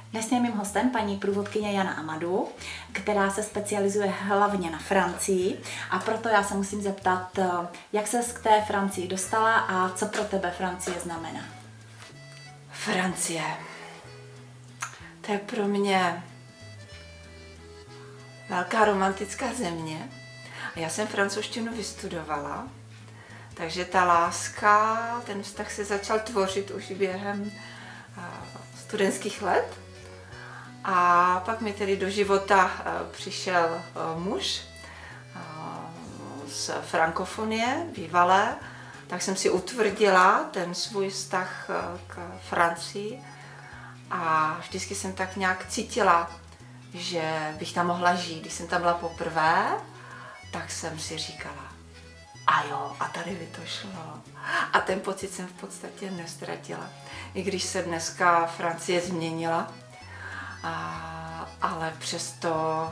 Dnes je mým hostem paní průvodkyně Jana Amadou, která se specializuje hlavně na Francii, a proto já se musím zeptat, jak ses k té Francii dostala a co pro tebe Francie znamená? Francie. To je pro mě velká romantická země. A já jsem francouzštinu vystudovala, takže ta láska, ten vztah se začal tvořit už během studentských let. A pak mi tedy do života přišel muž z frankofonie, bývalé, tak jsem si utvrdila ten svůj vztah k Francii a vždycky jsem tak nějak cítila, že bych tam mohla žít. Když jsem tam byla poprvé, tak jsem si říkala, a jo, a tady by to šlo. A ten pocit jsem v podstatě neztratila. I když se dneska Francie změnila, ale přesto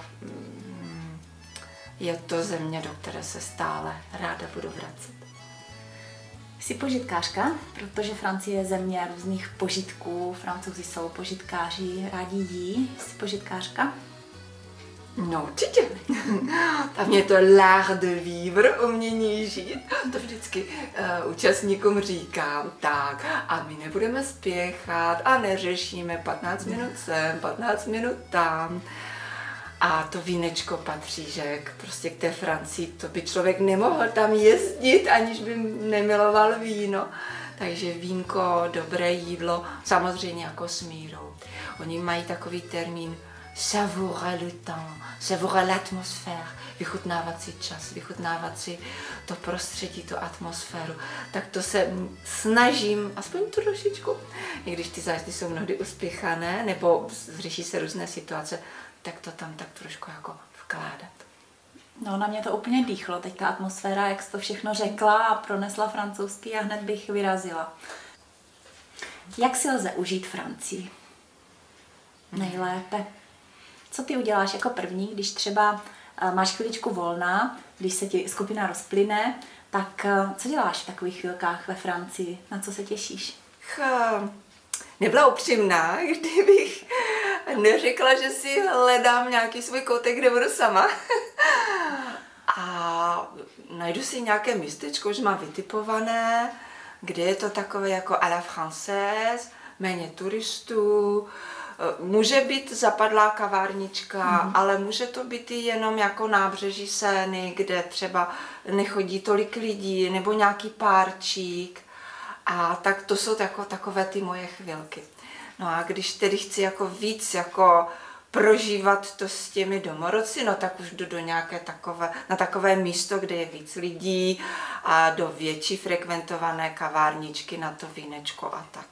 je to země, do které se stále ráda budu vracet. Jsi požitkářka, protože Francie je země různých požitků, Francouzi jsou požitkáři, rádi jí. Jsi požitkářka? No určitě. Tam je to l'art de vivre, umění žít. To vždycky účastníkům říkám, tak a my nebudeme spěchat a neřešíme 15 minut sem, 15 minut tam. A to vínečko patří, že prostě k té Francii, to by člověk nemohl tam jezdit, aniž by nemiloval víno. Takže vínko, dobré jídlo, samozřejmě jako s mírou. Oni mají takový termín savourer le temps, savourer l'atmosphère, vychutnávat si čas, vychutnávat si to prostředí, tu atmosféru. Tak to se snažím, aspoň trošičku, i když ty záždy jsou mnohdy uspěchané, nebo řeší se různé situace, tak to tam tak trošku jako vkládat. No, na mě to úplně dýchlo, teď ta atmosféra, jak jsi to všechno řekla a pronesla francouzsky a hned bych vyrazila. Jak si lze užít Francii? Nejlépe. Co ty uděláš jako první, když třeba máš chviličku volná, když se ti skupina rozplyne, tak co děláš v takových chvilkách ve Francii? Na co se těšíš? Nebyla upřímná, kdybych neřekla, že si hledám nějaký svůj koutek, kde budu sama. A najdu si nějaké místečko, už mám vytipované, kde je to takové jako à la française, méně turistů. Může být zapadlá kavárnička, ale může to být i jenom jako nábřeží Seiny, kde třeba nechodí tolik lidí, nebo nějaký párčík. A tak to jsou takové ty moje chvilky. No a když tedy chci jako víc jako prožívat to s těmi domorodci, no tak už jdu do nějaké takové místo, kde je víc lidí a do větší frekventované kavárničky na to vínečko a tak.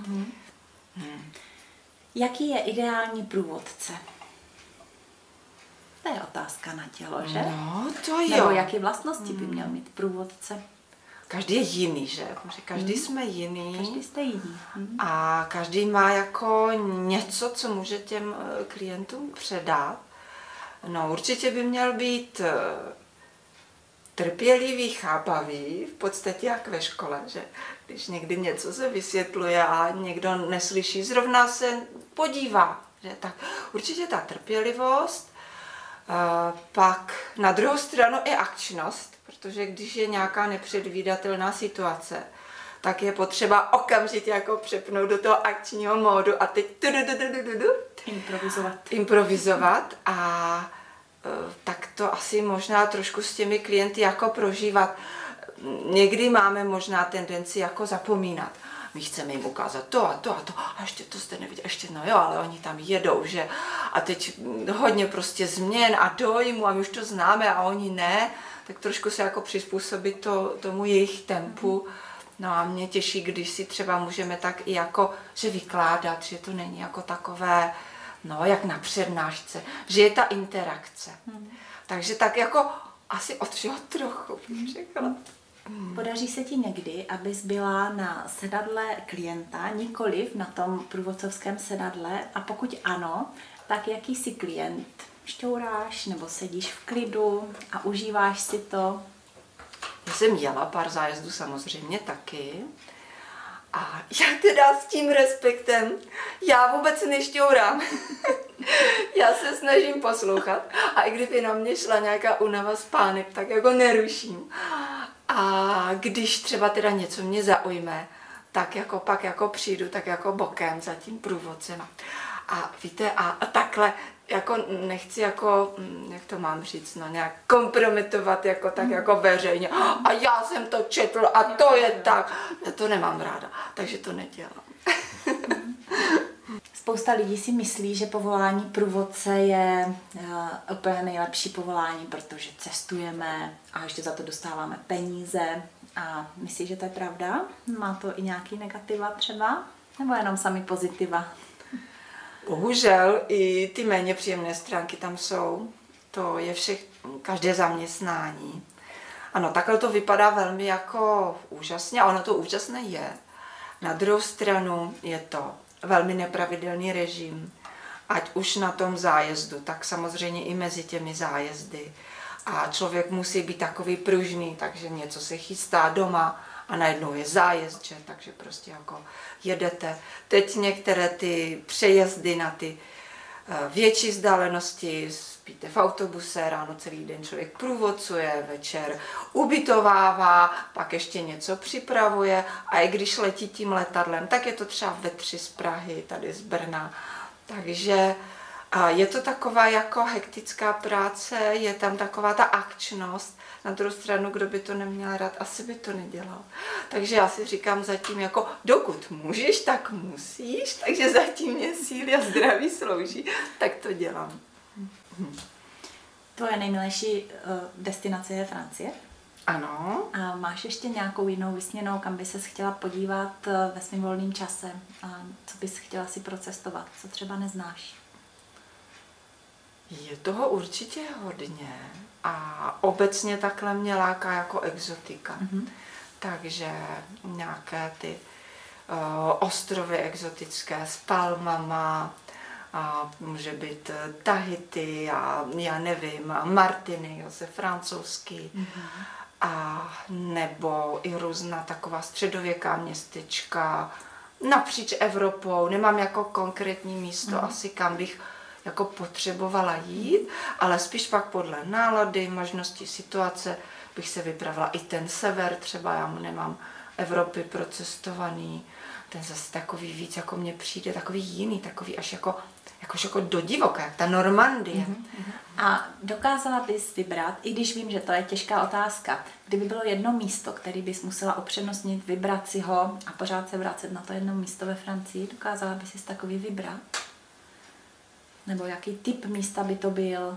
Jaký je ideální průvodce? To je otázka na tělo, že? No, to jo. Nebo jaké vlastnosti by měl mít průvodce? Každý je jiný, že? Každý jsme jiný. Každý jste jiný. A každý má jako něco, co může těm klientům předat. No, určitě by měl být trpělivý, chápavý, v podstatě jak ve škole, že když někdy něco se vysvětluje a někdo neslyší, zrovna se podívá, že tak určitě ta trpělivost, pak na druhou stranu i akčnost, protože když je nějaká nepředvídatelná situace, tak je potřeba okamžitě jako přepnout do toho akčního módu a teď improvizovat a tak to asi možná trošku s těmi klienty jako prožívat. Někdy máme možná tendenci jako zapomínat. My chceme jim ukázat to a to a to. A ještě to jste neviděli, ještě no jo, ale oni tam jedou, že? A teď hodně prostě změn a dojmu a my už to známe a oni ne. Tak trošku se jako přizpůsobit tomu jejich tempu. No a mě těší, když si třeba můžeme tak i jako, že vykládat, že to není jako takové, no jak na přednášce, že je ta interakce. Takže tak jako asi od všeho trochu, bych řekla. Podaří se ti někdy, abys byla na sedadle klienta, nikoliv na tom průvodcovském sedadle, a pokud ano, tak jaký jsi klient? Šťouráš nebo sedíš v klidu a užíváš si to? Já jsem jela pár zájezdů samozřejmě taky A já teda s tím respektem, já vůbec nešťourám. Já se snažím poslouchat a i kdyby na mě šla nějaká únava spánek, tak jako neruším. A když třeba teda něco mě zaujme, tak jako pak jako přijdu tak jako bokem za tím průvodcem. A víte, a takhle jako nechci jako, jak to mám říct, no nějak kompromitovat jako tak jako veřejně. A já jsem to četl a to je tak. Já to nemám ráda, takže to nedělám. Spousta lidí si myslí, že povolání průvodce je úplně nejlepší povolání, protože cestujeme a ještě za to dostáváme peníze. A myslíš, že to je pravda? Má to i nějaký negativa třeba? Nebo jenom sami pozitiva? Bohužel i ty méně příjemné stránky tam jsou. To je každé zaměstnání. Ano, takhle to vypadá velmi jako úžasně a ono to úžasné je. Na druhou stranu je to velmi nepravidelný režim, ať už na tom zájezdu, tak samozřejmě i mezi těmi zájezdy. A člověk musí být takový pružný, takže něco se chystá doma a najednou je zájezd, že? Takže prostě jako jedete. Teď některé ty přejezdy na ty větší vzdálenosti, spíte v autobuse, ráno celý den člověk průvodcuje, večer ubytovává, pak ještě něco připravuje a i když letí tím letadlem, tak je to třeba ve 3 z Prahy, tady z Brna. Takže je to taková jako hektická práce, je tam taková ta akčnost. Na druhou stranu, kdo by to neměl rád, asi by to nedělal. Takže já si říkám zatím jako, dokud můžeš, tak musíš, takže zatím mě síly a zdraví slouží, tak to dělám. Tvoje nejmilejší destinace je Francie? Ano. A máš ještě nějakou jinou vysněnou, kam by ses chtěla podívat ve svém volném čase? A co bys chtěla si procestovat? Co třeba neznáš? Je toho určitě hodně a obecně takhle mě láká jako exotika. Takže nějaké ty ostrovy exotické s palmama, a může být Tahiti a já nevím, Martinique, zase francouzský, a nebo i různá taková středověká městečka napříč Evropou. Nemám jako konkrétní místo asi, kam bych jako potřebovala jít, ale spíš pak podle nálady, možnosti, situace bych se vypravila i ten sever, třeba já nemám Evropy procestovaný, ten zase takový víc, jako mně přijde, takový jiný, takový až jako do divoka, jak ta Normandie. A dokázala bys vybrat, i když vím, že to je těžká otázka, kdyby bylo jedno místo, který bys musela upřednostnit, vybrat si ho a pořád se vracet na to jedno místo ve Francii, dokázala bys si takový vybrat? Nebo jaký typ místa by to byl?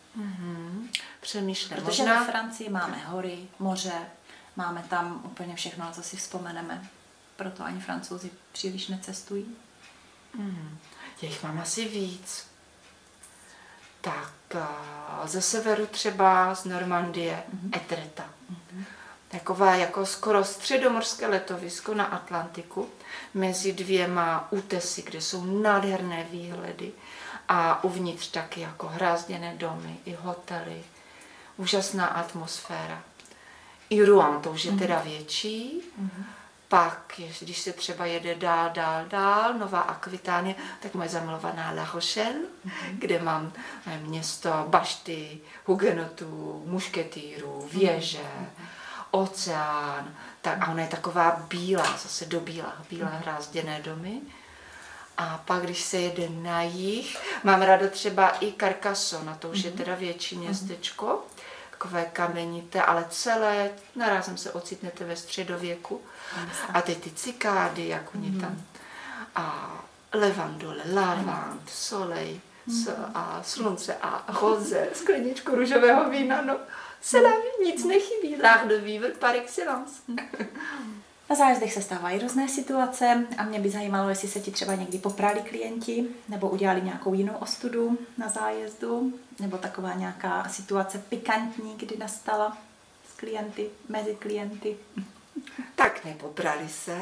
Přemýšlím. Protože ve Francii máme hory, moře, máme tam úplně všechno, na co si vzpomeneme. Proto ani Francouzi příliš necestují. Jich mám asi víc. Tak ze severu třeba z Normandie Etretat. Takové jako skoro středomorské letovisko na Atlantiku mezi 2 útesy, kde jsou nádherné výhledy a uvnitř taky jako hrázděné domy, i hotely, úžasná atmosféra. I Rouen, to už je teda větší. Pak, když se třeba jede dál, Nová Akvitánie, tak moje zamilovaná La Rochelle, kde mám město bašty, hugenotů, mušketýrů, věže, oceán. Tak, a ona je taková bílá, zase do bílé hrázděné domy. A pak, když se jede na jih, mám ráda třeba i Carcassonne, na to už je teda větší městečko, takové kamenité, ale celé, narázem se ocitnete ve středověku. A teď ty cikády, jak oni tam. A levandule, lavand, soleil, a slunce a rose, skleničku růžového vína, no, se nic nechybí. L'art de vivre par excellence. Na zájezdech se stávají různé situace a mě by zajímalo, jestli se ti třeba někdy poprali klienti nebo udělali nějakou jinou ostudu na zájezdu, nebo taková nějaká situace pikantní, kdy nastala s klienty, mezi klienty. Tak nepoprali se.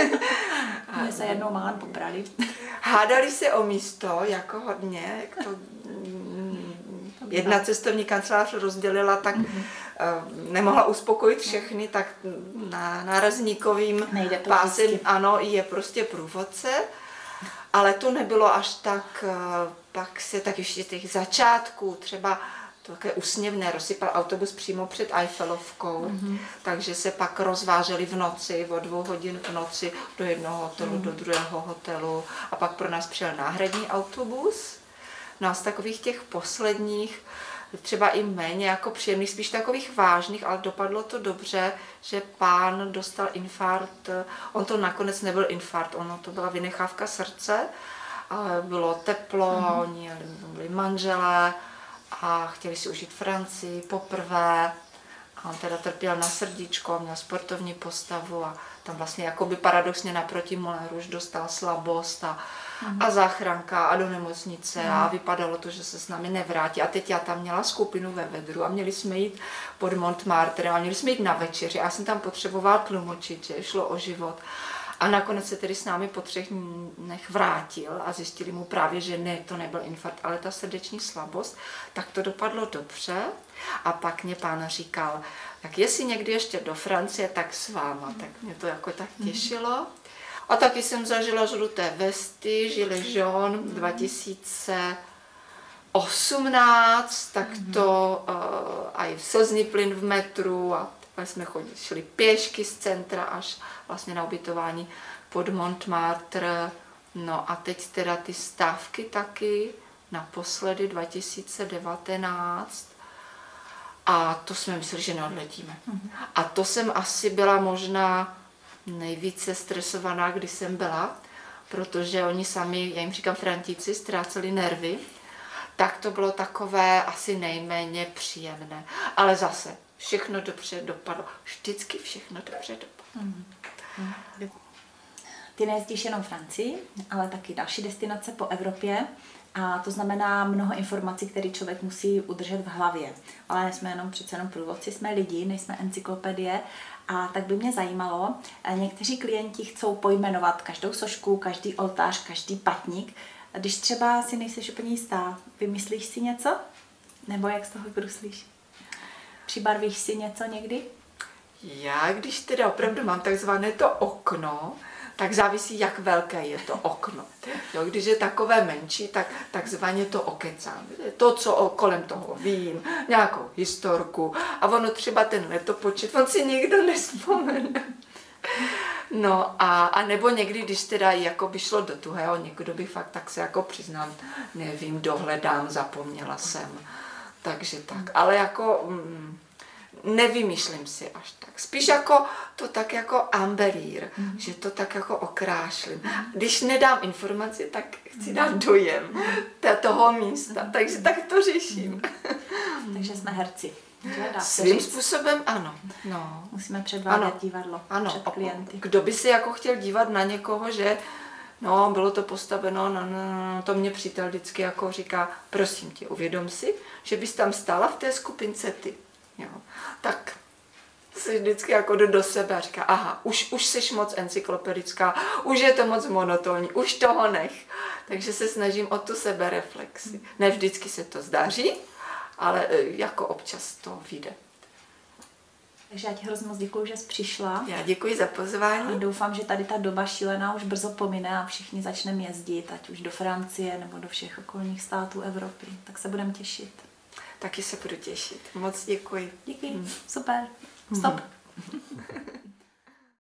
Mě se jednou málem poprali. Hádali se o místo, jako hodně, jak to jedna cestovní kancelář rozdělila, tak nemohla uspokojit všechny, tak na nárazníkovým pásem ano, je prostě průvodce, ale to nebylo až tak, pak se tak ještě těch začátků, třeba to také úsměvné, rozsypal autobus přímo před Eiffelovkou, takže se pak rozváželi v noci, o 2 hodin v noci do jednoho hotelu, do druhého hotelu a pak pro nás přijel náhradní autobus. No a z takových těch posledních, třeba i méně jako příjemných, spíš takových vážných, ale dopadlo to dobře, že pán dostal infarkt. On to nakonec nebyl infarkt, ono to byla vynechávka srdce, ale bylo teplo, oni byli manželé a chtěli si užít Francii poprvé. A on teda trpěl na srdíčko, měl sportovní postavu a tam vlastně jakoby paradoxně naproti Moulin Rouge dostal slabost a záchranka a do nemocnice a vypadalo to, že se s námi nevrátí. A teď já tam měla skupinu ve vedru a měli jsme jít pod Montmartre a měli jsme jít na večeři. A já jsem tam potřebovala tlumočit, že šlo o život. A nakonec se tedy s námi po 3 dnech vrátil a zjistili mu právě, že ne, to nebyl infarkt, ale ta srdeční slabost. Tak to dopadlo dobře. A pak mě pán říkal, tak jestli někdy ještě do Francie, tak s váma. Tak mě to jako tak těšilo. A taky jsem zažila žluté vesty, gilet jaune 2018, tak to a i slzný plyn v metru a jsme šli pěšky z centra až vlastně na ubytování pod Montmartre. No a teď teda ty stávky taky, naposledy 2019. A to jsme mysleli, že neodletíme. A to jsem asi byla možná nejvíce stresovaná, když jsem byla, protože oni sami, já jim říkám Frantíci, ztráceli nervy, tak to bylo takové asi nejméně příjemné. Ale zase, všechno dobře dopadlo. Vždycky všechno dobře dopadlo. Ty nejezdíš jenom Francii, ale taky další destinace po Evropě. A to znamená mnoho informací, které člověk musí udržet v hlavě. Ale nejsme jenom přece jenom průvodci, jsme lidi, nejsme encyklopedie. A tak by mě zajímalo, někteří klienti chcou pojmenovat každou sošku, každý oltář, každý patník. Když třeba si nejseš úplně jistá, vymyslíš si něco? Nebo jak z toho vybruslíš? Přibarvíš si něco někdy? Já, když teda opravdu mám takzvané to okno, tak závisí, jak velké je to okno. Jo, když je takové menší, tak takzvaně to okecám. To, co kolem toho vím, nějakou historku a ono třeba ten letopočet, on si nikdo nevzpomene. No a nebo někdy, když teda jako by šlo do tuhého, někdo by fakt tak se jako přiznám, nevím, dohledám, zapomněla jsem. Takže tak, ale jako nevymýšlím si až tak. Spíš jako to tak jako ambelír, že to tak jako okrášlím. Když nedám informaci, tak chci dát dojem toho místa, takže tak to řeším. Takže jsme herci. Svým způsobem ano. No. Musíme předvádět divadlo před klienty. Kdo by se jako chtěl dívat na někoho, že no, bylo to postaveno, to mě přítel vždycky jako říká, prosím tě, uvědom si, že bys tam stála v té skupince ty. Jo. Tak se vždycky jako jdu do sebe a říká, aha, už jsi moc encyklopedická, už je to moc monotónní, už toho nech. Takže se snažím o tu sebereflexi. Ne vždycky se to zdaří, ale jako občas to vyjde. Takže já ti hrozně moc děkuju, že jsi přišla. Já děkuji za pozvání. A doufám, že tady ta doba šílená už brzo pomine a všichni začneme jezdit, ať už do Francie nebo do všech okolních států Evropy. Tak se budeme těšit. Taky se budu těšit. Moc děkuji. Díky, super. Stop.